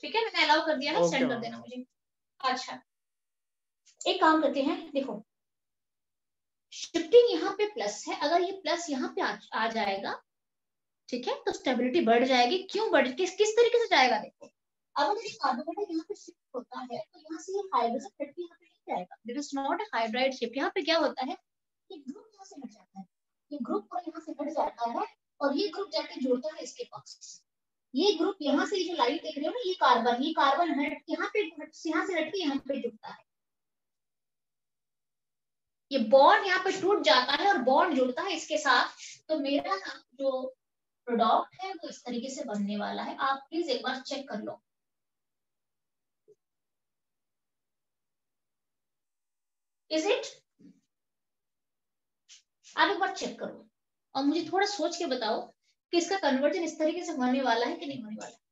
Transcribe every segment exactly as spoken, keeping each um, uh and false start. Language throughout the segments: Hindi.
ठीक है, मैंने अलाउ कर दिया ना, सेंड कर देना मुझे। अच्छा एक काम करते हैं, देखो शिफ्टिंग यहाँ पे प्लस है, अगर ये प्लस यहाँ पे आ, आ जाएगा, ठीक है, तो स्टेबिलिटी बढ़ जाएगी। क्यों बढ़, किस किस तरीके से जाएगा, देखो अगर ये कार्बोनेट यहाँ पे शिफ्ट होता है तो यहाँ से ये हाइड्रोजन हट के यहाँ पे नहीं जाएगा, this is not a hydride shift. यहाँ पे क्या होता है, ये ग्रुप यहाँ से हट जाता है, ये ग्रुप और यहाँ से हट जाता है और ये ग्रुप जाके जुड़ता है इसके पास। ये ग्रुप यहाँ से, जो लाइट देख रहे हो ना, ये कार्बन, ये कार्बन हट यहाँ पे, यहाँ से हट के यहाँ पे जुड़ता है, ये बॉन्ड यहाँ पे टूट जाता है और बॉन्ड जुड़ता है इसके साथ। तो मेरा जो प्रोडक्ट है वो इस तरीके से बनने वाला है। आप प्लीज एक बार चेक कर लो, इज इट? आप एक बार चेक करो और मुझे थोड़ा सोच के बताओ कि इसका कन्वर्जन इस तरीके से होने वाला है कि नहीं होने वाला है।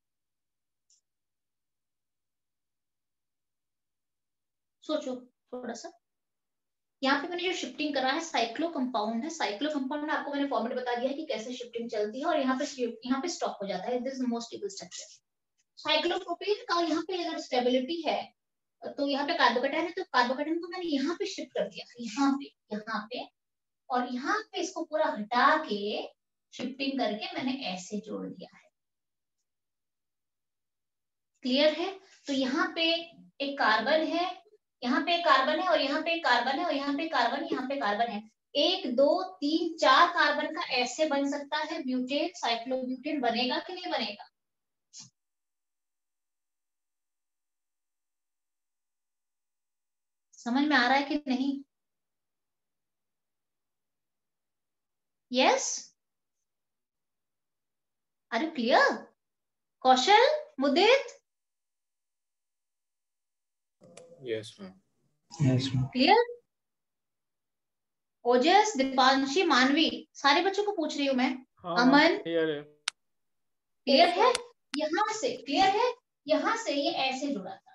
सोचो थोड़ा सा। यहाँ पे मैंने जो शिफ्टिंग करा है साइक्लो कंपाउंड है, साइक्लो कंपाउंड आपको मैंने फॉर्मेट बता दिया है कि कैसे शिफ्टिंग चलती है और यहाँ पे यहाँ पे स्टॉप हो जाता है। This is most stable structure. Cyclopropane का यहाँ पे अगर स्टेबिलिटी है तो यहाँ पे कार्बोकेटाइन है, तो कार्बोकेटाइन को मैंने यहाँ पे शिफ्ट कर दिया, यहाँ पे, यहाँ पे, और यहाँ पे इसको पूरा हटा के शिफ्टिंग करके मैंने ऐसे जोड़ दिया है। क्लियर है? तो यहाँ पे एक कार्बन है, यहाँ पे एक कार्बन है और यहाँ पे एक कार्बन है और यहाँ पे कार्बन, यहाँ पे कार्बन है। एक दो तीन चार कार्बन का ऐसे बन सकता है ब्यूटेन, साइक्लोब्यूटेन बनेगा कि नहीं बनेगा? समझ में आ रहा है कि नहीं? Yes, are you clear? Kaushal, Mudit? Yes ma'am. Yes ma'am. Clear? Ojas, Deepanshi, Manvi, सारे बच्चों को पूछ रही हूँ मैं। हाँ, अमन क्लियर है? क्लियर है? यहाँ से क्लियर है, यहाँ से ये ऐसे जुड़ा था।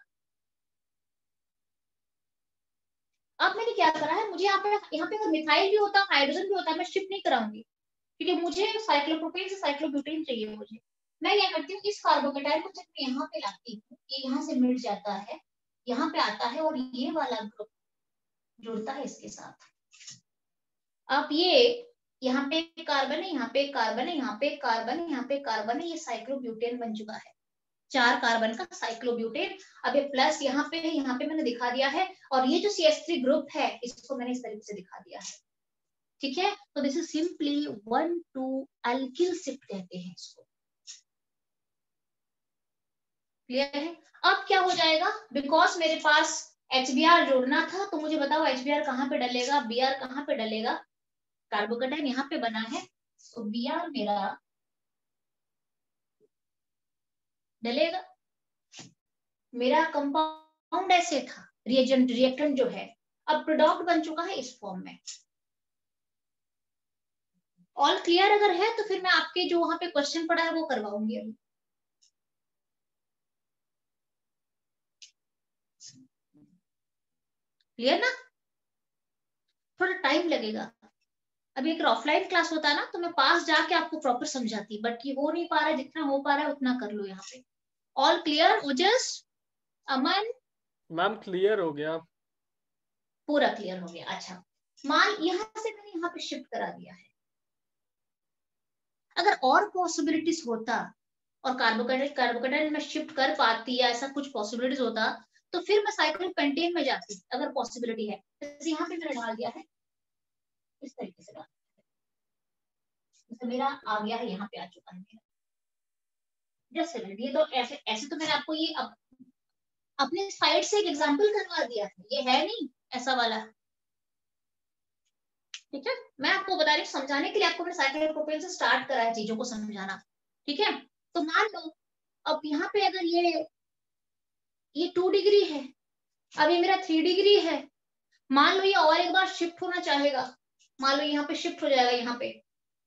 अब मैंने क्या करा है, मुझे यहाँ पे, यहाँ पे अगर मिथाइल भी होता, हाइड्रोजन भी होता, मैं शिफ्ट नहीं कराऊंगी क्योंकि मुझे साइक्लोप्रोपेन से साइक्लोब्यूटेन चाहिए। मुझे, मैं क्या करती हूँ, इस कार्बोकेटाइन को जब मैं यहाँ पे लाती हूँ, ये यहाँ से मिट जाता है, यहाँ पे आता है और ये वाला ग्रुप जुड़ता है इसके साथ। अब ये यहाँ पे कार्बन है, यहाँ पे कार्बन है, यहाँ पे कार्बन है, यहाँ पे कार्बन है, ये साइक्लोब्यूटेन बन चुका है, चार कार्बन का साइक्लोब्यूटेन। अब ये प्लस यहाँ पे है, यहाँ पे मैंने दिखा दिया है, और ये जो सी एच थ्री ग्रुप है इसको मैंने इस तरीके से दिखा दिया है। ठीक है, तो this is simply one two alkyl shift कहते हैं इसको। क्लियर है? अब क्या हो जाएगा, बिकॉज मेरे पास एच बी आर जोड़ना था, तो मुझे बताओ एच बी आर कहाँ पे डलेगा, बी आर कहाँ पे डलेगा? कार्बोकेटाइन यहाँ पे बना है, तो बी आर मेरा डलेगा। मेरा कंपाउंड ऐसे था, रिएजेंट रिएक्टेंट जो है, अब प्रोडक्ट बन चुका है इस फॉर्म में। ऑल क्लियर अगर है तो फिर मैं आपके जो वहां पे क्वेश्चन पड़ा है वो करवाऊंगी अभी। क्लियर ना? थोड़ा टाइम लगेगा, अभी एक ऑफलाइन क्लास होता है ना तो मैं पास जाके आपको प्रॉपर समझाती, बट ये हो नहीं पा रहा है, जितना हो पा रहा है उतना कर लो यहाँ पे। All clear? Ojas, Aman? Ma'am clear हो गया, पूरा क्लियर हो गया। अच्छा, मान यहाँ से मैंने यहाँ पे शिफ्ट करा दिया है, अगर और पॉसिबिलिटीज होता और कार्बोकेटाइन कार्बोकेटाइन में शिफ्ट कर पाती या ऐसा कुछ पॉसिबिलिटीज होता तो फिर मैं साइक्लोपेंटेन में जाती, अगर पॉसिबिलिटी है। जैसे यहाँ पे मैंने डाल दिया है इस तरीके से, डाल जैसे मेरा आ गया है, यहाँ पे आ चुका है मेरा। जस्ट सेकंड, ये तो ऐसे ऐसे तो मैंने आपको ये अप, अपने साइड से एक एग्जांपल करवा दिया है, ये है नहीं ऐसा वाला। ठीक है, मैं आपको बता रही हूँ समझाने के लिए, आपको मैंने साइक्लोप्रोपेन से स्टार्ट करा है चीजों को समझाना। ठीक है, तो मान लो अब यहाँ पे अगर ये ये टू डिग्री है, अब ये मेरा थ्री डिग्री है, मान लो ये और एक बार शिफ्ट होना चाहेगा, मान लो यहाँ पे शिफ्ट हो जाएगा यहाँ पे,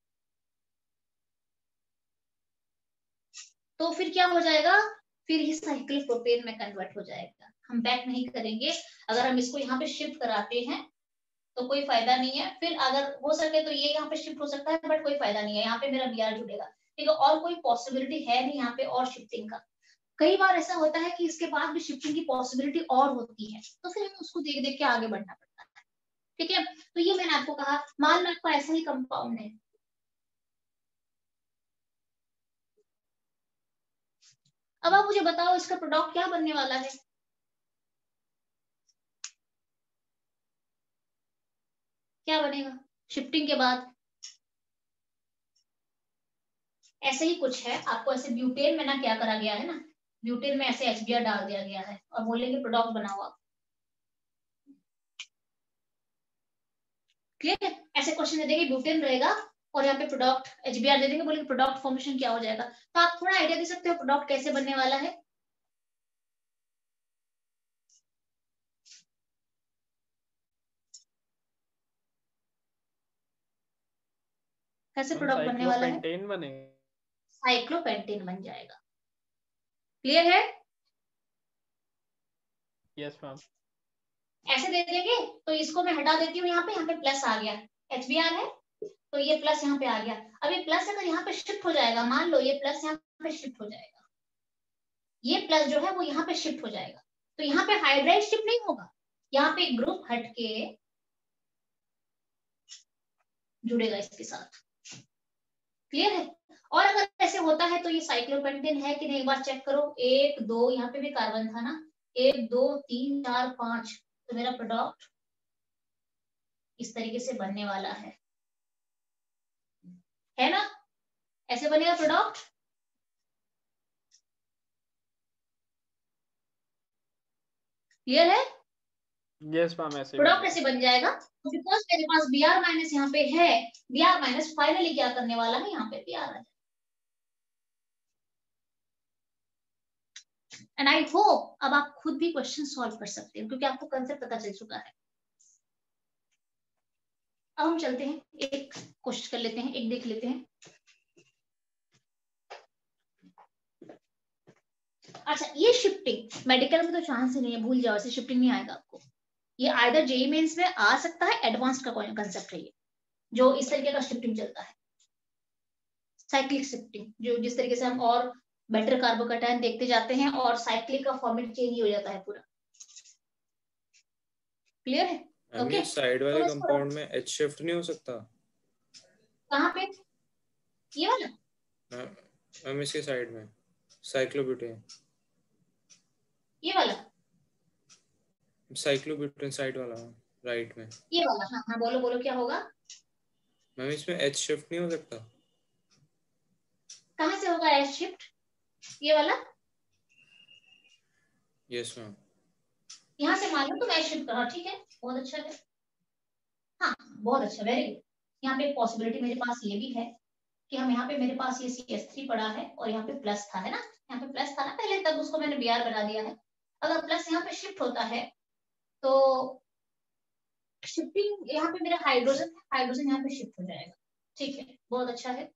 तो फिर क्या हो जाएगा, फिर ये साइक्लोप्रोपेन में कन्वर्ट हो जाएगा। हम बैक नहीं करेंगे, अगर हम इसको यहाँ पे शिफ्ट कराते हैं तो कोई फायदा नहीं है। फिर अगर हो सके तो ये यहाँ पे शिफ्ट हो सकता है, बट कोई फायदा नहीं है, यहाँ पे मेरा बी आर जुड़ेगा। ठीक है, और कोई पॉसिबिलिटी है नहीं यहाँ पे और शिफ्टिंग का। कई बार ऐसा होता है कि इसके बाद भी शिफ्टिंग की पॉसिबिलिटी और होती है, तो फिर हमें उसको देख देख के आगे बढ़ना पड़ता है। ठीक है, तो ये मैंने आपको कहा, मान लो आपको ऐसा ही कंपाउंड है, अब आप मुझे बताओ इसका प्रोडक्ट क्या बनने वाला है? क्या बनेगा शिफ्टिंग के बाद? ऐसे ही कुछ है, आपको ऐसे ब्यूटेन में ना क्या करा गया है ना, ब्यूटेन में ऐसे एच बी आर डाल दिया गया है और बोलेंगे प्रोडक्ट बनाओ आप। क्लियर है? ऐसे क्वेश्चन दे देंगे, ब्यूटेन रहेगा और यहाँ पे प्रोडक्ट एच बी आर दे देंगे, बोलेंगे प्रोडक्ट फॉर्मेशन क्या हो जाएगा। तो आप थोड़ा आइडिया दे सकते हो प्रोडक्ट कैसे बनने वाला है? कैसे प्रोडक्ट बनने वाला है? साइक्लोपेंटेन बनेगा। साइक्लोपेंटेन बन जाएगा। क्लियर है? Yes ma'am. ऐसे दे देंगे तो इसको मैं हटा देती हूँ, यहाँ पे यहाँ पे प्लस आ गया, एच बी आर है तो ये प्लस यहाँ पे आ गया। अब ये प्लस अगर यहाँ पे शिफ्ट हो जाएगा, मान लो ये प्लस यहाँ पे शिफ्ट हो जाएगा, ये प्लस जो है वो यहाँ पे शिफ्ट हो जाएगा, तो यहाँ पे हाइड्राइड शिफ्ट नहीं होगा, यहाँ पे ग्रुप हट के जुड़ेगा इसके साथ। क्लियर है? और अगर ऐसे होता है तो ये साइक्लोपेंटेन है कि नहीं, एक बार चेक करो, एक दो यहाँ पे भी कार्बन था ना, एक दो तीन चार पांच, तो मेरा प्रोडक्ट इस तरीके से बनने वाला है, है ना? ऐसे बनेगा प्रोडक्ट। क्लियर है? यस मैम, ऐसे प्रोडक्ट ऐसे बन जाएगा, बिकॉज मेरे पास बी आर माइनस यहाँ पे है, बी आर माइनस फाइनली क्या करने वाला है, यहाँ पे बी आर आ जाएगा। एंड आई होप अब आप खुद भी क्वेश्चन सॉल्व कर सकते हो, क्योंकि आपको कंसेप्ट पता चल चुका है। अब हम चलते हैं, एक कोशिश कर लेते हैं, एक देख लेते हैं। अच्छा, ये शिफ्टिंग मेडिकल में तो चांस ही नहीं है, भूल जाओ, ऐसे शिफ्टिंग नहीं आएगा आपको। ये आइदर जेईई मेंस में आ सकता है, एडवांस का कंसेप्ट है ये, जो इस तरीके का शिफ्टिंग चलता है, साइक्लिक शिफ्टिंग, जो जिस तरीके से हम और बेटर कार्बोकैटायन देखते जाते हैं और साइक्लिक का फॉर्मेट चेंज हो जाता है पूरा। क्लियर है? Okay, okay? साइड वाले कंपाउंड में एच शिफ्ट नहीं हो सकता? कहाँ पे? ये वाला? मैम इसके साइड में साइक्लोब्यूटेन, ये वाला? साइक्लोब्यूटेन साइड वाला राइट में। ये वाला? हाँ हाँ, बोलो बोलो क्या होगा? मैम इसमें एच शिफ्ट नहीं हो सकता? कहाँ से होगा एच शिफ्ट? ये वाला? Yes ma'am. यहाँ से मान लो तो एच शिफ्ट करा, ठीक है, बहुत अच्छा है। हाँ बहुत अच्छा, वेरी गुड। यहाँ पे पॉसिबिलिटी मेरे पास ये भी है कि हम यहाँ पे, मेरे पास ये सी एस थ्री पड़ा है और यहाँ पे प्लस था, है ना, यहाँ पे प्लस था ना पहले, तब उसको मैंने बी आर बना दिया है। अगर प्लस यहाँ पे शिफ्ट होता है तो शिफ्टिंग यहाँ पे मेरा हाइड्रोजन है, हाइड्रोजन यहाँ पे शिफ्ट हो जाएगा। ठीक है, बहुत अच्छा है।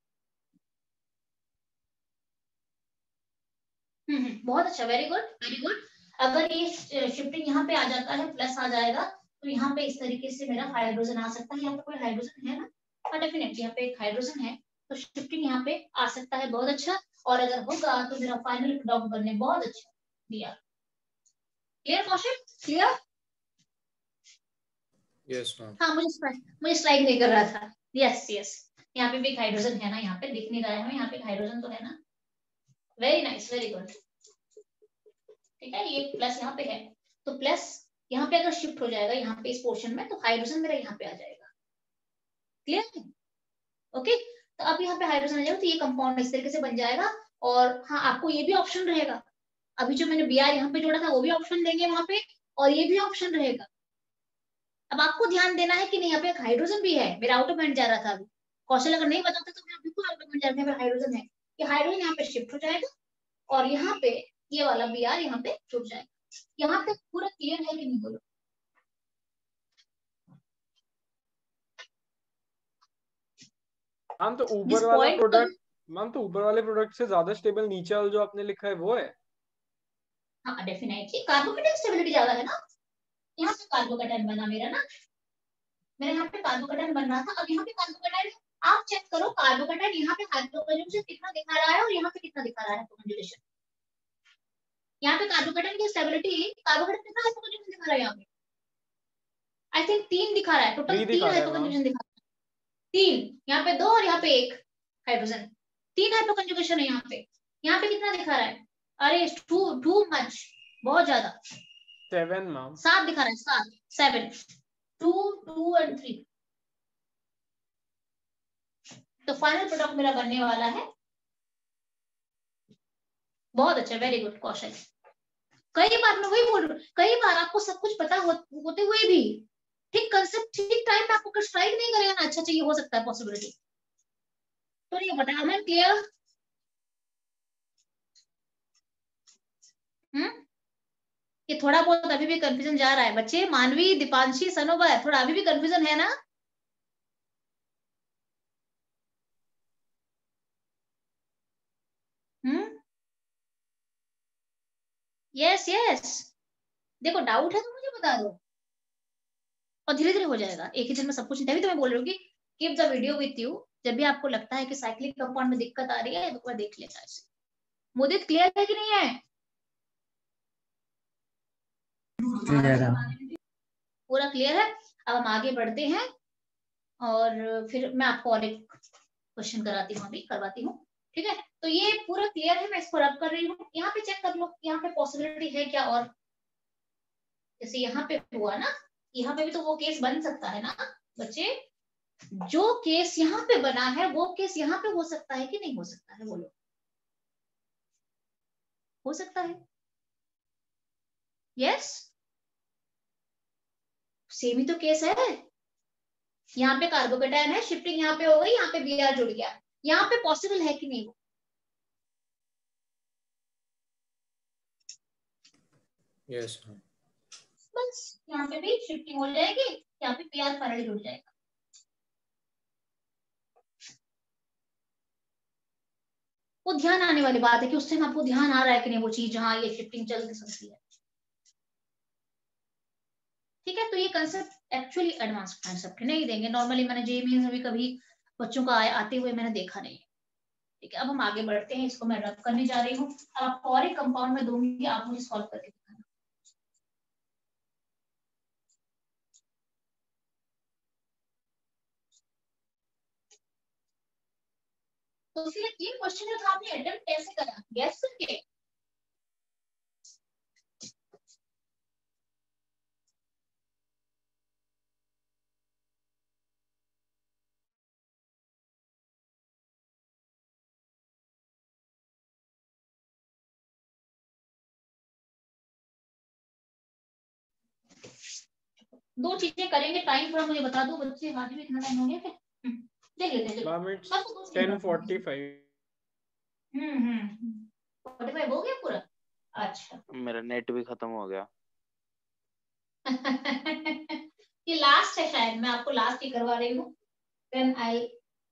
हम्म बहुत अच्छा, वेरी गुड वेरी गुड। अगर ये शिफ्टिंग यहाँ पे आ जाता है, प्लस आ जाएगा, तो यहाँ पे इस तरीके से मेरा हाइड्रोजन आ सकता है। यहाँ पे कोई हाइड्रोजन है ना? हाँ डेफिनेटली यहाँ पे एक हाइड्रोजन है, तो शिफ्टिंग यहाँ पे आ सकता है, बहुत अच्छा। और अगर होगा तो मेरा फाइनल प्रोडक्ट बनने बहुत अच्छा दिया। Clear Kaushik? Clear? Yes ma'am. हाँ, मुझे मुझे स्ट्राइक नहीं कर रहा था। यस यस, यहाँ पे भी एक हाइड्रोजन है ना, यहाँ पे दिख नहीं रहा है हमें, यहाँ पे हाइड्रोजन तो है ना। Very nice, very good. ठीक है, ये प्लस यहाँ पे है, तो प्लस यहाँ पे अगर शिफ्ट हो जाएगा यहाँ पे इस पोर्शन में, तो हाइड्रोजन मेरा यहाँ पे आ जाएगा। क्लियर है? ओके, तो अब यहाँ पे हाइड्रोजन आ जाएगा, तो ये कंपाउंड इस तरीके से बन जाएगा। और हाँ, आपको ये भी ऑप्शन रहेगा, अभी जो मैंने बी आर यहाँ पे जोड़ा था वो भी ऑप्शन देंगे वहां पे, और ये भी ऑप्शन रहेगा। अब आपको ध्यान देना है कि नहीं, यहाँ पे एक हाइड्रोजन भी है, मेरा आउट ऑफ हैंड जा रहा था अभी। कौशल अगर नहीं बताता तो मेरा बिल्कुल आउट ऑफ हैंड जा रहा था, हाइड्रोजन है, ये हाइड्रोजन यहाँ पे शिफ्ट हो जाएगा और यहाँ पे ये वाला बी आर यहाँ पे जुड़ जाएगा। यहाँ पे पूरा क्लियर है कि नहीं, बोलो? मैम तो ऊपर वाला प्रोडक्ट, मैम तो ऊपर वाले प्रोडक्ट से ज्यादा स्टेबल नीचे वाला जो आपने लिखा है वो है? हाँ डेफिनेटली, कार्बोकेटाइन स्टेबिलिटी ज्यादा है ना। यहाँ से कार्बोकेटाइन बना मेरा ना, मेरे यहाँ पे कार्बोकेटाइन बन रहा था, अब यहाँ पे कार्बोकेटाइन, आप चेक करो कार्बोकेटाइन यहाँ पे हाइड्रोजन से कितना दिखा रहा है और यहाँ पे कितना दिखा रहा है कॉन्जुगेशन। पे कार्बोकेटाइन की स्टेबिलिटी, कार्बोकेटाइन कितना हाइपोकंजुगेशन दिखा रहा है यहाँ पे? आई थिंक तीन दिखा रहा है, टोटल तीन हाइपोकंजुगेशन दिखा रहा है, तीन यहाँ पे, दो और यहाँ पे एक हाइड्रोजन, तीन हाइपोकंजुगेशन है यहाँ पे। यहाँ पे कितना दिखा रहा है? अरे टू टू मच, बहुत ज्यादा, सेवन मैम, सात दिखा रहा है, सात, seven, two two and three. तो फाइनल प्रोडक्ट मेरा बनने वाला है, बहुत अच्छा, वेरी गुड कौशल। कई बार मैं वही बोल रही हूँ, कई बार आपको सब कुछ पता हो, होते हुए भी ठीक कंसेप्ट ठीक टाइम पे आपको स्ट्राइक नहीं करेगा ना, अच्छा अच्छा ये हो सकता है पॉसिबिलिटी, तो नहीं पता। हमें क्लियर? हम्म ये थोड़ा बहुत अभी भी कंफ्यूजन जा रहा है बच्चे, मानवी, दीपांशी, सनोबर, थोड़ा अभी भी कंफ्यूजन है ना? हम्म यस यस, देखो डाउट है तो मुझे बता दो, और धीरे धीरे हो जाएगा, एक ही दिन में सब कुछ। तभी तो मैं बोल रही हूँ कि keep the video with you, जब भी आपको लगता है कि साइक्लिक कंपाउंड में दिक्कत आ रही है तो वह देख लेगा इसे। मुदित क्लियर है कि नहीं है? क्लियर है, पूरा क्लियर है। अब हम आगे बढ़ते हैं और फिर मैं आपको और एक क्वेश्चन कराती हूँ, अभी करवाती हूँ, ठीक है? तो ये पूरा क्लियर है, मैं इसको रब कर रही हूँ, यहाँ पे चेक कर लो, यहाँ पे पॉसिबिलिटी है क्या? और जैसे यहाँ पे हुआ ना, यहाँ पे भी तो वो केस बन सकता है ना बच्चे, जो केस यहाँ पे बना है वो केस यहाँ पे हो सकता है कि नहीं हो सकता है? बोलो, हो सकता है? यस, सेम ही तो केस है, यहाँ पे कार्बोकेटाइन है, शिफ्टिंग यहाँ पे हो गई, यहाँ पे बी आर जुड़ गया, यहाँ पे पॉसिबल है कि नहीं? यस बस यहाँ पे भी शिफ्टिंग हो जाएगी, यहाँ पे बी आर फाइनली जुड़ जाएगा। वो ध्यान आने वाली बात है कि उस टाइम आपको ध्यान आ रहा है कि नहीं वो चीज जहाँ ये शिफ्टिंग चल सकती है, ठीक है? तो ये कंसेप्ट एक्चुअली एडवांस कंसेप्ट नहीं देंगे नॉर्मली, मैंने जेईई में भी कभी बच्चों का आते हुए मैंने देखा नहीं, ठीक है? अब हम आगे बढ़ते हैं, इसको मैं रब करने जा रही हूँ, अब आपको और एक कंपाउंड में दूंगी, आप मुझे सॉल्व करके दिखाना। तो इसलिए तीन क्वेश्चन जो था आपने अटेम्प्ट कैसे करा, गैस करके? दो चीजें करेंगे, टाइम थोड़ा मुझे बता दो बच्चे, आज भी इतना टाइम हो गया क्या? देख लेते हैं चलो, बस दो ten forty five. Hmm hmm forty five हो गया पूरा? अच्छा मेरा नेट भी खत्म हो गया। ये लास्ट है शायद, मैं आपको लास्ट ही करवा रही हूँ, देन आई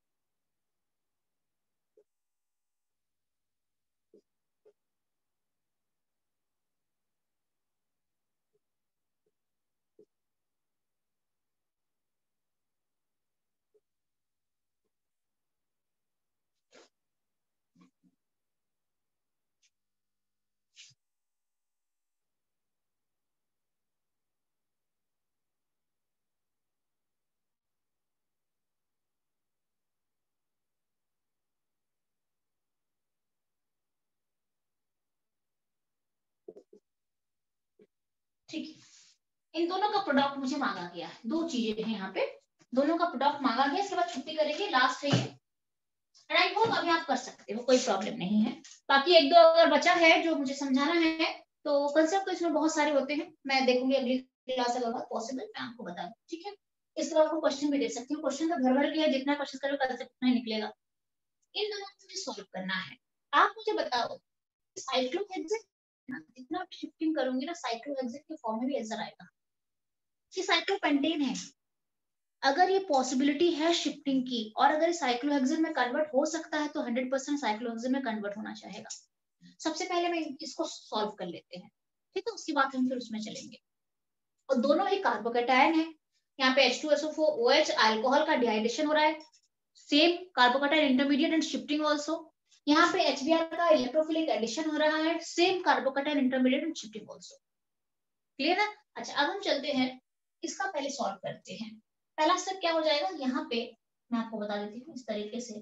ठीक है। इन दोनों का प्रोडक्ट मुझे मांगा गया है, दो चीजें हैं यहाँ पे, दोनों का प्रोडक्ट मांगा गया, इसके बाद छुट्टी करेंगे, लास्ट है ये, एंड आई होप अभी आप कर सकते हो, कोई प्रॉब्लम नहीं है। बाकी एक दो अगर बचा है जो मुझे समझाना है तो कंसेप्ट तो इसमें बहुत सारे होते हैं, मैं देखूंगी अगली क्लास अगर पॉसिबल मैं आपको बता दूं, ठीक है? इस तरह आपको क्वेश्चन भी दे सकती हूँ, क्वेश्चन का घर भर के जितना क्वेश्चन करो कंसेप्ट उतना ही निकलेगा, इन दोनों को मुझे सॉल्व करना है। आप मुझे बताओ, साइक्लोहेक्सेन जितना आप शिफ्टिंग करूंगी ना, साइक्लोहेक्सेन के फॉर्म में भी आंसर आएगा कि साइक्लोपेंटेन है, अगर ये पॉसिबिलिटी है शिफ्टिंग की और अगर साइक्लोहेक्सेन में कन्वर्ट हो सकता है तो हंड्रेड परसेंट साइक्लोहेक्सेन में कन्वर्ट होना चाहेगा। सबसे पहले मैं इसको सॉल्व कर लेते हैं, ठीक है? उसके बाद हम फिर उसमें चलेंगे। और दोनों ही कार्बोकेटायन है, यहाँ पे H two S O four O H alcohol का डिहाइड्रेशन हो रहा है, same carbocation intermediate and shifting also, यहाँ पे H B r का इलेक्ट्रोफिलिक एडिशन हो रहा है, same carbocation intermediate and shifting also. Clear है? अच्छा, अब हम चलते हैं, इसका पहले सॉल्व करते हैं। पहला स्टेप क्या हो जाएगा, यहाँ पे मैं आपको बता देती हूँ इस तरीके से।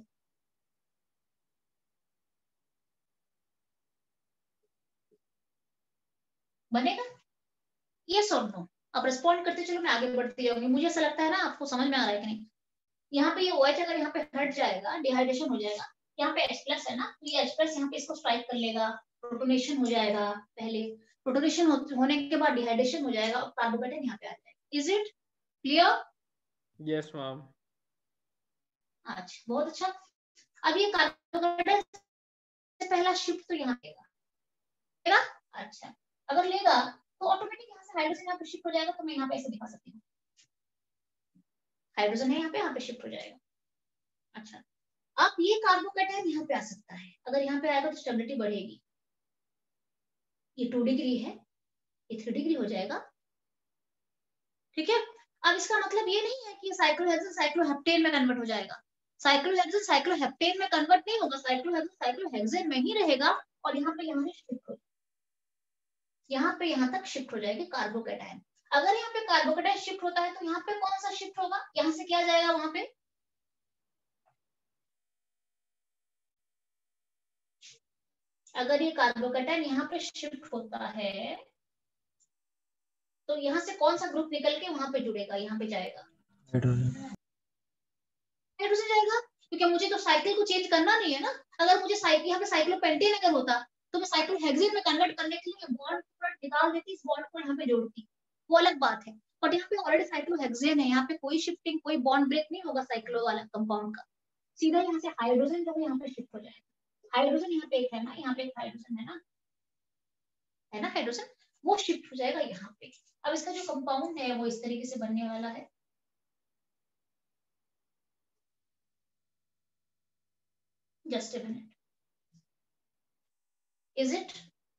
बनेगा ये सॉल्व नो? अब रिस्पॉन्ड करते चलो, मैं आगे बढ़ती जाऊंगी। मुझे ऐसा लगता है ना आपको समझ में आ रहा है कि नहीं। यहाँ पे ये OH अगर यहाँ पे हट जाएगा, डिहाइड्रेशन हो जाएगा, यहाँ पे H प्लस है ना, तो ये H प्लस यहाँ पे इसको स्ट्राइक कर लेगा, प्रोटोनेशन हो जाएगा, पहले प्रोटोनेशन हो, होने के बाद डिहाइड्रेशन हो जाएगा और कार्बोकैटायन यहाँ पे आ जाएगा। Is it clear? Yes ma'am. अच्छा, बहुत अच्छा। अब ये कार्बोकैटायन से पहला शिफ्ट तो यहाँ लेगा, अच्छा अगर लेगा तो ऑटोमेटिक यहाँ से हाइड्रोजन यहाँ पे शिफ्ट हो जाएगा। तो मैं यहाँ पे ऐसे दिखा सकती हूँ, हाइड्रोजन है यहाँ पे, यहाँ पे शिफ्ट हो जाएगा। अच्छा, अब ये कार्बोकैटायन यहाँ पे आ सकता है, अगर यहाँ पे आएगा तो स्टेबिलिटी बढ़ेगी। ये टू डिग्री है, ये थ्री डिग्री हो जाएगा। ठीक है, अब इसका मतलब ये नहीं है कि साइक्लोहेक्सेन साइक्लोहेप्टेन में कन्वर्ट हो जाएगा। साइक्लोहेक्सेन साइक्लोहेप्टेन में कन्वर्ट नहीं होगा, साइक्लोहेक्सेन साइक्लोहेक्सेन में ही रहेगा और यहाँ पे यहाँ से शिफ्ट हो, यहाँ पे यहाँ तक शिफ्ट हो जाएगी कार्बोकैटायन। अगर यहाँ पे कार्बोकैटायन शिफ्ट होता है तो यहाँ पे कौन सा शिफ्ट होगा, यहाँ से क्या जाएगा वहां पे, अगर ये कार्बोकैटायन यहाँ पे शिफ्ट होता है तो यहाँ से कौन सा ग्रुप निकल के वहां पे जुड़ेगा, यहाँ पे जाएगा हाइड्रोजन जाएगा, क्योंकि मुझे तो साइकिल को चेंज करना नहीं है ना। अगर मुझे साइकिल यहाँ पे साइक्लोपेंटेन अगर होता तो मैं साइक्लोहेक्सेन में कन्वर्ट करने के लिए बॉन्ड पूरा निकाल देती, इस बॉन्ड को यहाँ पे जोड़ती, वो अलग बात है। बट यहाँ पे ऑलरेडी साइक्लोहेक्सेन है, यहाँ पे कोई शिफ्टिंग कोई बॉन्ड ब्रेक नहीं होगा साइक्लो वाला कंपाउंड का, सीधा यहाँ से हाइड्रोजन जो है यहाँ पे शिफ्ट हो जाएगा। हाइड्रोजन यहाँ पे एक है ना, यहाँ पे एक हाइड्रोजन है ना, है ना हाइड्रोजन, वो शिफ्ट हो जाएगा यहाँ पे। अब इसका जो कंपाउंड है वो इस तरीके से बनने वाला है। Just a minute, is it?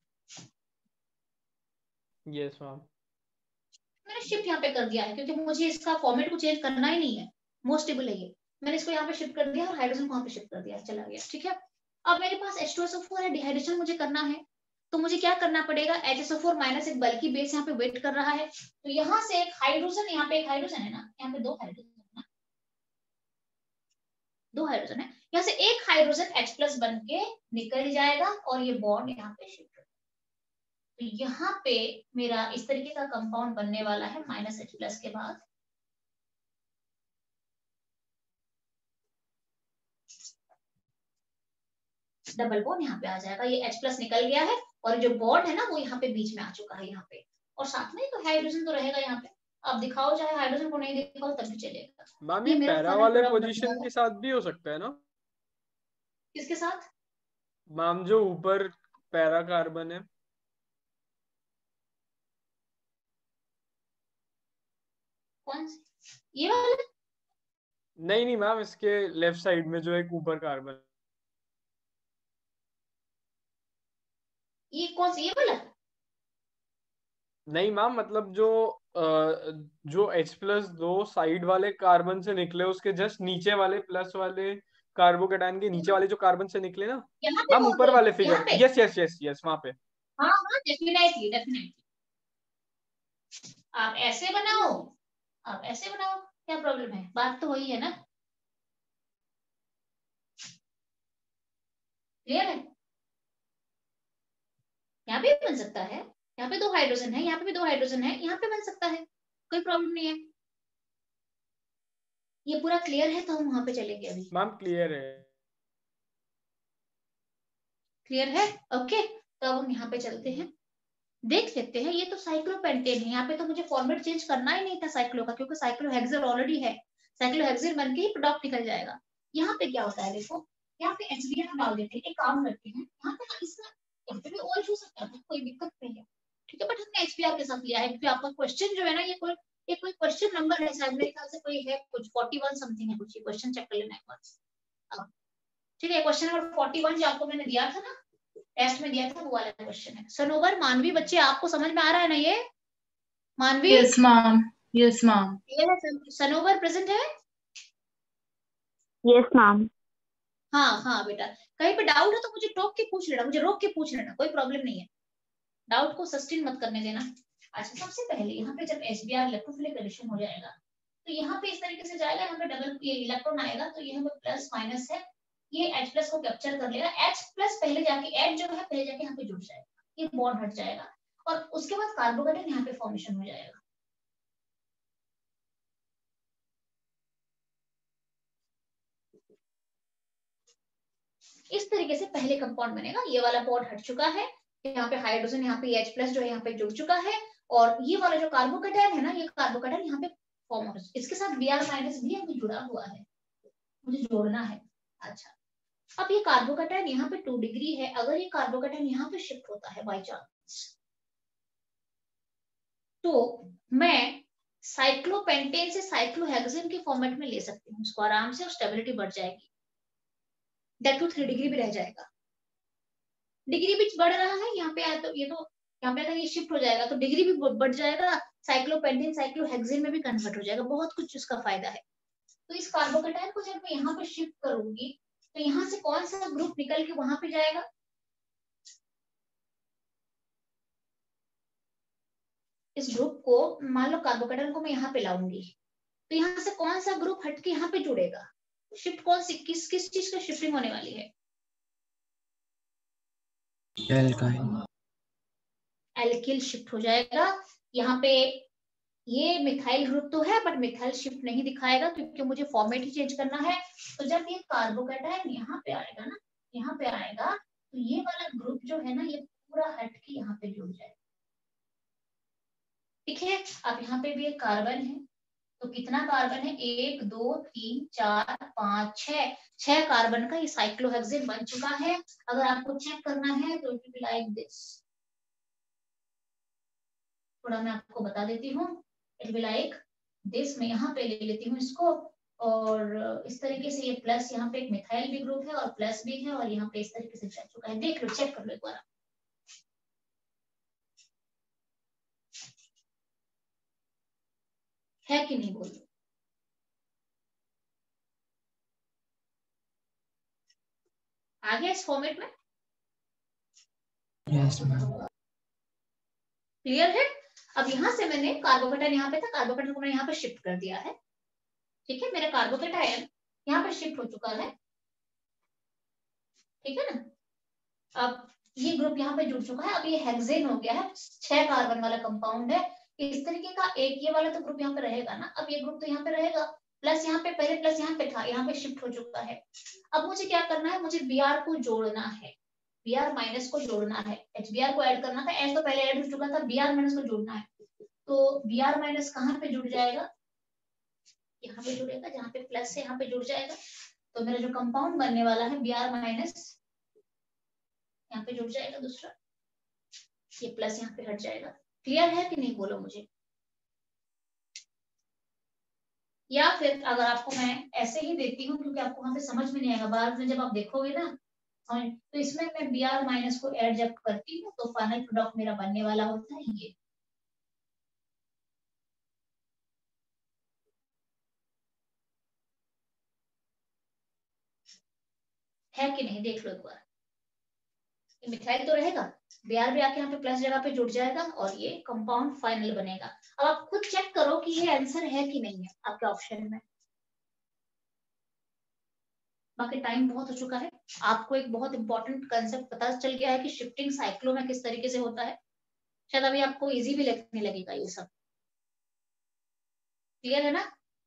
Yes ma'am. मैंने शिफ्ट यहाँ पे कर दिया है क्योंकि मुझे इसका फॉर्मेट को चेंज करना ही नहीं है, मोस्ट स्टेबल है ये। मैंने इसको यहाँ पे शिफ्ट कर दिया और हाइड्रोजन को यहाँ पे शिफ्ट कर दिया, चला गया। ठीक है, अब मेरे पास H two S O four है, डिहाइड्रेशन मुझे करना है, तो मुझे क्या करना पड़ेगा, H S O four minus एक बल्कि बेस यहाँ पे वेट कर रहा है, तो यहाँ से एक हाइड्रोजन, यहाँ पे एक हाइड्रोजन है ना, यहाँ पे दो हाइड्रोजन है ना, दो हाइड्रोजन है, यहाँ से एक हाइड्रोजन H प्लस बन के निकल जाएगा और ये बॉन्ड यहाँ पे शिफ्ट हो, तो यहाँ पे मेरा इस तरीके का कंपाउंड बनने वाला है माइनस H प्लस के बाद। डबल बॉन्ड यहाँ पे आ जाएगा, ये H प्लस निकल गया है और जो बॉन्ड है ना वो यहाँ पे बीच में आ चुका है यहाँ पे, और साथ में तो हाइड्रोजन तो रहेगा यहाँ पे। अब दिखाओ चाहे हाइड्रोजन को नहीं दिखाओ तब भी चलेगा। मैम ये पैरा वाले पोजीशन के साथ भी हो सकता है ना? किसके साथ मैम? जो ऊपर पैरा कार्बन है, कौन सी, ये वाला? नहीं नहीं मैम, इसके लेफ्ट साइड में जो एक ऊपर कार्बन, ये कौन सी, ये वाला? नहीं मैम, मतलब जो जो H प्लस दो साइड वाले कार्बन से निकले उसके जस्ट नीचे वाले प्लस वाले कार्बोकैटायन के नीचे वाले जो कार्बन से निकले ना मैम, ऊपर वाले figure. Yes yes yes yes, वहां पे। हाँ हाँ डेफिनेटली डेफिनेटली, आप ऐसे बनाओ, आप ऐसे बनाओ, क्या प्रॉब्लम है, बात तो वही है ना, क्लियर है? यहाँ पे भी बन सकता है, यहाँ पे दो हाइड्रोजन है, यहाँ पे भी दो हाइड्रोजन है, यहाँ पे बन सकता है, कोई प्रॉब्लम नहीं है। ये पूरा क्लियर है तो हम वहां पे चलेंगे अभी। मैम क्लियर है, क्लियर है, ओके। तो अब हम यहाँ पे चलते हैं, देख लेते हैं। ये तो साइक्लोपेंटेन है, यहाँ पे तो मुझे फॉर्मेट चेंज करना ही नहीं था साइक्लो का, क्योंकि साइक्लोहेक्सेन ऑलरेडी है, साइक्लोहेक्सेन बन के ही प्रोडक्ट निकल जाएगा। यहाँ पे क्या होता है देखो, यहाँ पे H B r डाल देते हैं, एक काम करते हैं, यहाँ पे इसका यहाँ पे भी OH हो सकता है, कोई दिक्कत नहीं है, ठीक है, बट हमने H B r के साथ लिया है क्योंकि आपका क्वेश्चन जो है ना, ये कोई ये कोई क्वेश्चन नंबर है शायद, मेरे ख्याल से कोई है कुछ इकतालीस समथिंग है कुछ, क्वेश्चन चेक कर लेना एक बार। ठीक है, क्वेश्चन नंबर इकतालीस जो आपको मैंने दिया था ना, टेस्ट में दिया था, वो वाला क्वेश्चन है। सनोवर, मानवी बच्चे आपको समझ में आ रहा है ना ये? Manvi? Yes ma'am, yes ma'am. ये सनोवर प्रेजेंट है? Yes ma'am. हाँ हाँ बेटा, कहीं पे डाउट है तो मुझे टोक के पूछ लेना, मुझे रोक के पूछ लेना, कोई प्रॉब्लम नहीं है, डाउट को सस्टेन मत करने देना। अच्छा, सबसे पहले यहाँ पे जब H B R electrophilic addition हो जाएगा तो यहाँ पे इस तरीके से जाएगा, यहाँ पे डबल ये इलेक्ट्रॉन आएगा तो यहाँ पे प्लस माइनस है, ये H प्लस को कैप्चर कर लेगा, H प्लस पहले जाके H जो है पहले जाके यहाँ पे जुड़ जाएगा, ये बॉन्ड हट जाएगा और उसके बाद कार्बोकेटाइन यहाँ पे फॉर्मेशन हो जाएगा। इस तरीके से पहले कंपाउंड बनेगा, ये वाला बॉन्ड हट चुका है, यहाँ पे हाइड्रोजन यहाँ पे H प्लस जो है यहाँ पे जुड़ चुका है और ये वाला जो कार्बोकेटाइन है ना, ये कार्बोकेटाइन यहाँ पे फॉर्म हो, इसके साथ Br माइनस भी अभी जुड़ा हुआ है, मुझे जोड़ना है। अच्छा, अब ये कार्बोकेटाइन यहाँ पे टू डिग्री है, अगर ये कार्बोकेटाइन यहाँ पे शिफ्ट होता है बाय चांस तो मैं साइक्लोपेंटेन से साइक्लोहेक्सेन के फॉर्मेट में ले सकती हूँ इसको आराम से और स्टेबिलिटी बढ़ जाएगी, दैट टू थ्री डिग्री भी रह जाएगा। डिग्री भी बढ़ रहा है यहाँ पे आया तो ये तो यहाँ पे अगर ये शिफ्ट हो जाएगा तो डिग्री भी बढ़ जाएगा, साइक्लोपेंटेन साइक्लोहेक्सेन में भी कन्वर्ट हो जाएगा, बहुत कुछ उसका फायदा है। तो इस कार्बोकेटाइन को जब मैं यहाँ पे शिफ्ट करूंगी तो यहाँ से कौन सा ग्रुप निकल के वहां पे जाएगा, इस ग्रुप को मान लो कार्बोकेटाइन को मैं यहाँ पे लाऊंगी तो यहाँ से कौन सा ग्रुप हटके यहाँ पे जुड़ेगा, शिफ्ट कौन सी किस किस चीज का शिफ्टिंग होने वाली है, एल्किल शिफ्ट हो जाएगा। यहाँ पे ये मिथाइल ग्रुप तो है बट मिथाइल शिफ्ट नहीं दिखाएगा क्योंकि मुझे फॉर्मेट ही चेंज करना है। तो जब ये कार्बोकेटाइन यहाँ पे आएगा ना, यहाँ पे आएगा तो ये वाला ग्रुप जो है ना ये पूरा हट के यहाँ पे जुड़ जाएगा, ठीक है। अब यहाँ पे भी एक कार्बन है तो कितना कार्बन है, एक दो तीन चार पांच छह, छह कार्बन का ये साइक्लोहेक्सेन बन चुका है। अगर आपको चेक करना है तो it will be like this, थोड़ा मैं आपको बता देती हूँ, इट विल लाइक दिस, मैं यहाँ पे ले लेती हूँ इसको और इस तरीके से ये प्लस यहाँ पे एक मिथाइल भी ग्रुप है और प्लस भी है और यहाँ पे इस तरीके से जा चुका है, देख लो चेक कर लो एक बार, है कि नहीं बोलो, आ गया इस फॉर्मेट में, यस मैम, क्लियर है। अब यहाँ से मैंने कार्बोकेटाइन यहाँ पे था, कार्बोकेटाइन को मैंने यहाँ पे शिफ्ट कर दिया है, ठीक है, मेरा कार्बोकेटाइन यहाँ पे शिफ्ट हो चुका है, ठीक है ना। अब ये ग्रुप यहाँ पे जुड़ चुका है, अब ये हेक्सेन हो गया है, छह कार्बन वाला कंपाउंड है, इस तरीके का एक ये वाला तो ग्रुप यहाँ पे रहेगा ना, अब ये ग्रुप तो यहाँ पे रहेगा, प्लस यहाँ पे पहले प्लस यहाँ पे था, यहाँ पे शिफ्ट हो चुका है। अब मुझे क्या करना है, मुझे बी आर को जोड़ना है, बी आर माइनस को जोड़ना है, एच बी आर को ऐड करना था, एच तो पहले ऐड हो चुका था, बी आर माइनस को जोड़ना है। तो बी आर माइनस कहाँ पे जुड़ जाएगा, यहाँ पे जुड़ेगा, जहाँ पे प्लस है यहाँ पे जुड़ जाएगा, तो मेरा जो कंपाउंड बनने वाला है बी आर माइनस यहाँ पे जुड़ जाएगा दूसरा, ये प्लस यहाँ पे हट जाएगा। क्लियर है कि नहीं बोलो मुझे, या फिर अगर आपको मैं ऐसे ही देती हूँ क्योंकि आपको वहां पे समझ में नहीं आएगा, बाद में जब आप देखोगे ना तो इसमें मैं बी आर माइनस को ऐड जब करती हूँ तो फाइनल प्रोडक्ट मेरा बनने वाला होता है ये, है कि नहीं देख लो एक बार, ये मिथाइल तो रहेगा, बी आर भी आके यहाँ पे प्लस जगह पे जुड़ जाएगा और ये कंपाउंड फाइनल बनेगा। अब आप खुद चेक करो कि ये आंसर है कि नहीं है आपके ऑप्शन में। बाकी टाइम बहुत हो चुका है, आपको एक बहुत इंपॉर्टेंट कंसेप्ट पता चल गया है कि शिफ्टिंग साइक्लो में किस तरीके से होता है, शायद अभी आपको इजी भी लगने लगेगा ये सब। क्लियर है ना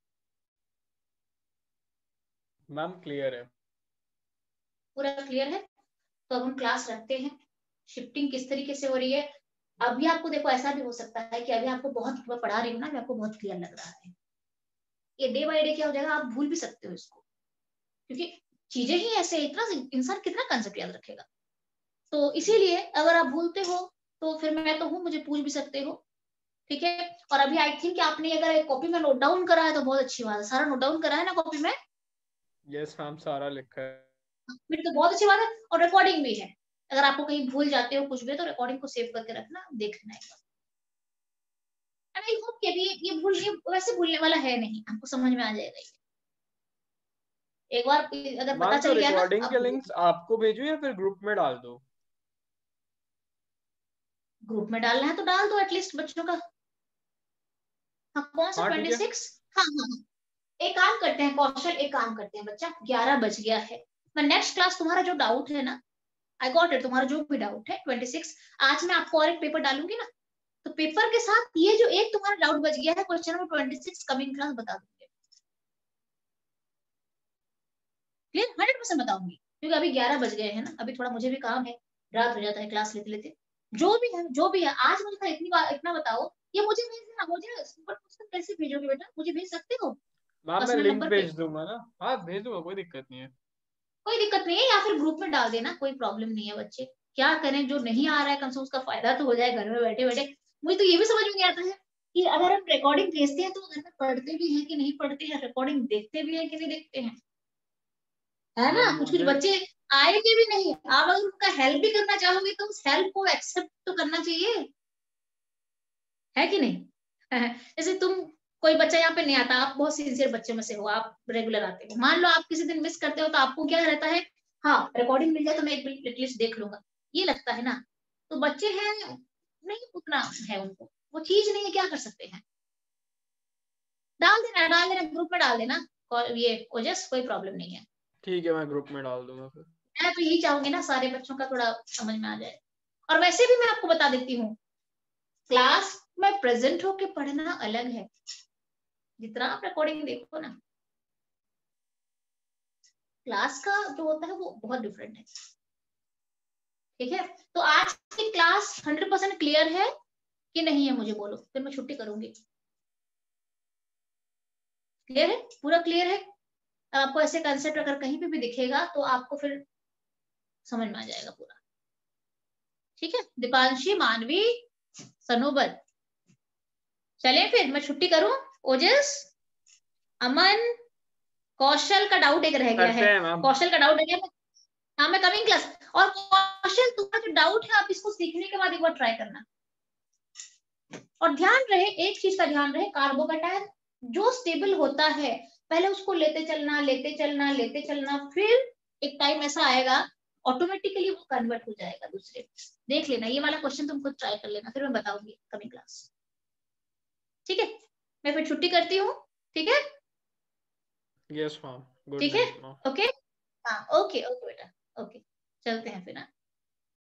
मैम? क्लियर है, पूरा क्लियर है। तो अब हम क्लास रखते हैं, शिफ्टिंग किस तरीके से हो रही है। अभी आपको देखो ऐसा भी हो सकता है कि अभी आपको बहुत पढ़ा रही हूँ ना, आपको बहुत क्लियर लग रहा है, ये डे बाय डे क्या हो जाएगा, आप भूल भी सकते हो इसको, क्योंकि चीजें ही ऐसे, इतना इंसान कितना कंसेप्ट याद रखेगा। तो इसीलिए अगर आप भूलते हो तो फिर मैं तो हूँ, मुझे पूछ भी सकते हो, ठीक है। और अभी आई थिंक आपने अगर कॉपी में नोट डाउन करा है तो बहुत अच्छी बात है, सारा नोट डाउन करा है ना कॉपी में? यस मैम, सारा लिखा है। फिर तो बहुत अच्छी बात है, और रिकॉर्डिंग भी है, अगर आपको कहीं भूल जाते हो कुछ भी तो रिकॉर्डिंग को सेव करके रखना, देख लेना एक बार। आई होप कि अभी ये भूल, ये वैसे भूलने वाला है नहीं, आपको समझ में आ जाएगा ये। एक बार अगर पता मैम तो चल गया ना, रिकॉर्डिंग के अब लिंक्स आपको भेजूं या फिर ग्रुप में डाल दो? ग्रुप में डालना है तो डाल दो एटलीस्ट बच्चों का। हाँ कौन सा हाँ ठीक ट्वेंटी है। सिक्स हाँ हाँ हाँ। एक काम करते हैं कौशल, एक काम करते हैं बच्चा, ग्यारह बज गया है। मैं नेक्स्ट क्लास तुम्हारा जो डाउट है ना, आई गॉट इट, तुम्हारा जो भी डाउट है ट्वेंटी सिक्स, आज मैं आपको और एक पेपर डालूंगी ना, तो पेपर के साथ ये जो एक तुम्हारा डाउट बच गया है question number twenty six coming class बता दूंगी। क्लियर? हंड्रेड परसेंट बताऊंगी, क्योंकि अभी ग्यारह बज गए हैं ना, अभी थोड़ा मुझे भी काम है, रात हो जाता है क्लास लेते लेते। जो भी है जो भी है आज मुझे था इतनी बात, इतना बताओ। ये मुझे भेज देना, मुझे सुपर पोस्ट कैसे भेजोगे बेटा, मुझे भेज सकते हो मैम मैं पर्सनल लिंक नंबर पे? भेज दूंगा ना। हाँ भेज दूंगा, कोई दिक्कत नहीं है। कोई दिक्कत नहीं है, या फिर ग्रुप में डाल देना, कोई प्रॉब्लम नहीं है। बच्चे क्या करें, जो नहीं आ रहा है कम से कम उसका फायदा तो हो जाए घर में बैठे बैठे। मुझे तो ये भी समझ में नहीं आता है कि अगर हम रिकॉर्डिंग भेजते हैं तो घर में पढ़ते भी हैं कि नहीं पढ़ते हैं, रिकॉर्डिंग देखते भी हैं कि नहीं देखते हैं, है ना? मैम कुछ कुछ मुझे बच्चे आएंगे भी नहीं, आप अगर उनका हेल्प भी करना चाहोगे तो उस हेल्प को एक्सेप्ट तो करना चाहिए, है कि नहीं? जैसे तुम, कोई बच्चा यहाँ पे नहीं आता, आप बहुत सिंसियर बच्चे में से हो, आप रेगुलर आते हो, मान लो आप किसी दिन मिस करते हो तो आपको क्या रहता है, हाँ रिकॉर्डिंग मिल जाए तो मैं एक एटलीस्ट देख लूंगा, ये लगता है ना। तो बच्चे हैं नहीं, उतना है उनको, वो चीज नहीं है, क्या कर सकते हैं। डाल देना डाल देना ग्रुप में डाल देना, और ये ओजस कोई प्रॉब्लम नहीं है। ठीक है, मैं ग्रुप में डाल दूंगा फिर। मैं तो यही चाहूंगी ना सारे बच्चों का थोड़ा समझ में आ जाए। और वैसे भी मैं आपको बता देती हूँ, क्लास में प्रेजेंट होके पढ़ना अलग है, जितना आप रिकॉर्डिंग देखो ना, क्लास का जो होता है वो बहुत डिफरेंट है। ठीक है, तो आज की क्लास हंड्रेड परसेंट क्लियर है कि नहीं है, मुझे बोलो, फिर मैं छुट्टी करूंगी। क्लियर है, पूरा क्लियर है? आपको ऐसे कंसेप्ट अगर कहीं पे भी दिखेगा तो आपको फिर समझ में आ जाएगा पूरा। ठीक है, दीपांशी, मानवी, सनोबर, चले फिर मैं छुट्टी करूं? ओजस, अमन, कौशल का डाउट एक रह गया करते है, हैं मैम। कौशल का डाउट है, हाँ मैं कमिंग क्लास। और कौशल तुम्हारा जो डाउट है आप इसको सीखने के बाद एक बार ट्राई करना, और ध्यान रहे, एक चीज का ध्यान रहे, कार्बोकेटायन जो स्टेबल होता है पहले उसको लेते चलना लेते चलना लेते चलना, फिर एक टाइम ऐसा आएगा ऑटोमेटिकली वो कन्वर्ट हो जाएगा दूसरे। देख लेना, ये वाला क्वेश्चन तुम खुद ट्राई कर लेना, फिर मैं बताऊंगी कमिंग क्लास। ठीक है, मैं फिर छुट्टी करती हूँ। ठीक है, यस मैम, गुड ठीक है, नाइट मैम। ओके, हाँ ओके ओके बेटा, ओके चलते हैं फिर।